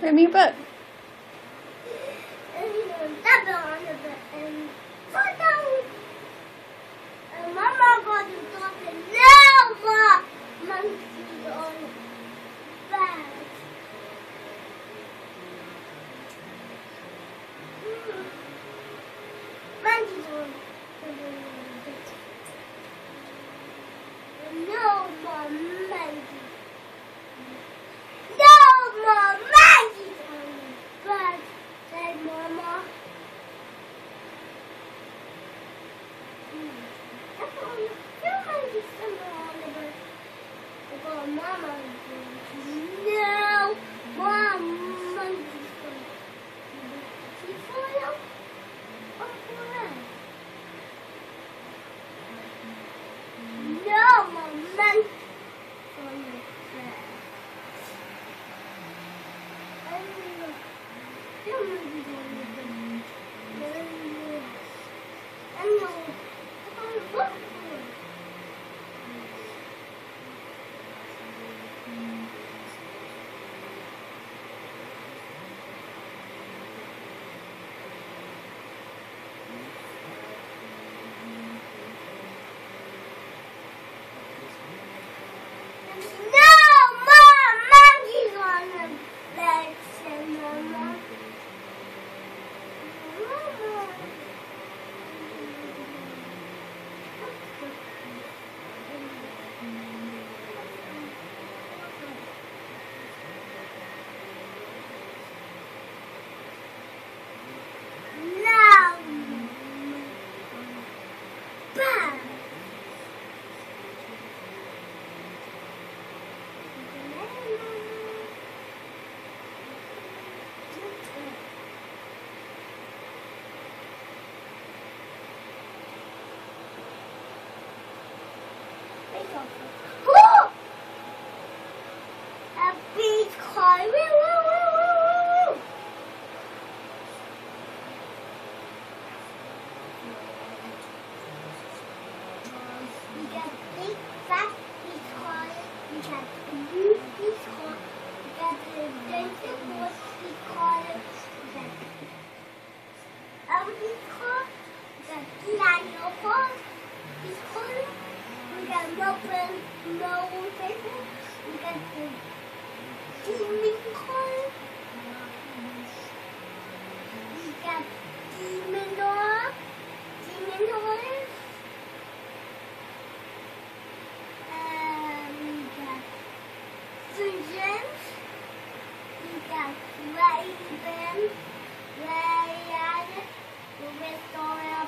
Read me a book. Mama got to talk and never monkeys on bed. Monkeys on bed. No more monkeys. No more monkeys on the bed, said Mama. Mama, no, Mom, monkey's going. She fell off the bed. No, Mom, monkey on the bed. No monkey's on the bed. I know. Look. Oh! A big car. Woo, woo, woo, woo, woo. We got big fat big car. We got blue big car. We got the dancing horse big car. We got big car. We got piano car. Big car. We got no paper. We got the demon car. We got demon door. Demon doors. We got visions. We got Raven. Ryan. Storm.